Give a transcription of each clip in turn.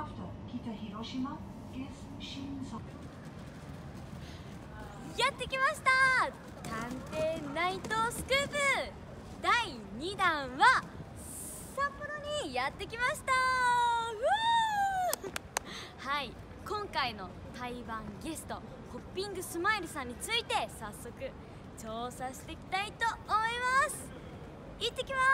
やってきました。探偵ナイトスクープ第2弾は札幌にやってきました。はい、今回の対バンゲストホッピングスマイルさんについて早速調査していきたいと思います。行ってきます。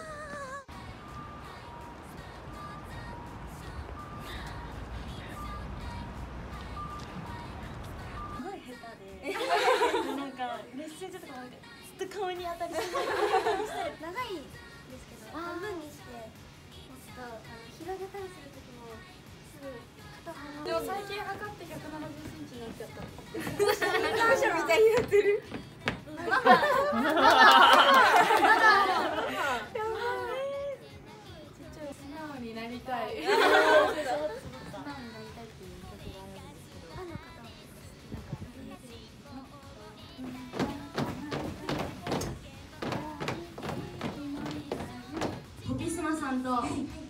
すごい下手でなんかレッスン中とかもずっと顔に当たりそうな長いですけど半分にして持つと広げたりする時もすぐ肩がでも最近測って170センチになっちゃった。 感謝みたいになってる。 素直になりたい。 ホピスマさんと